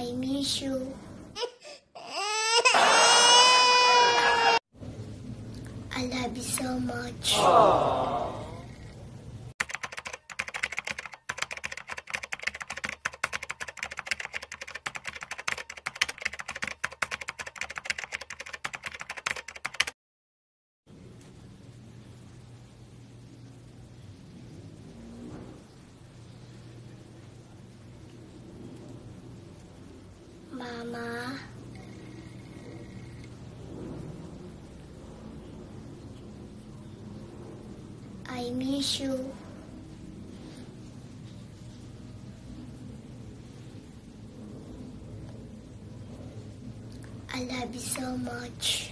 I miss you. I love you so much. Mama, I miss you. I love you so much.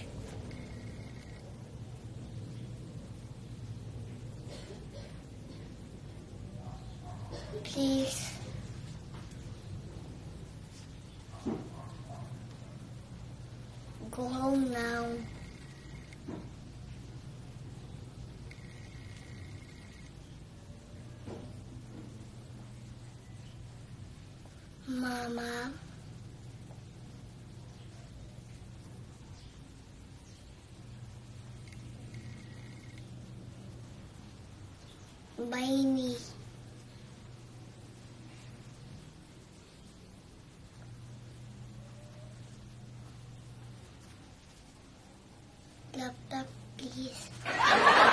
Please, go home now. Mama, buy me laptop, please.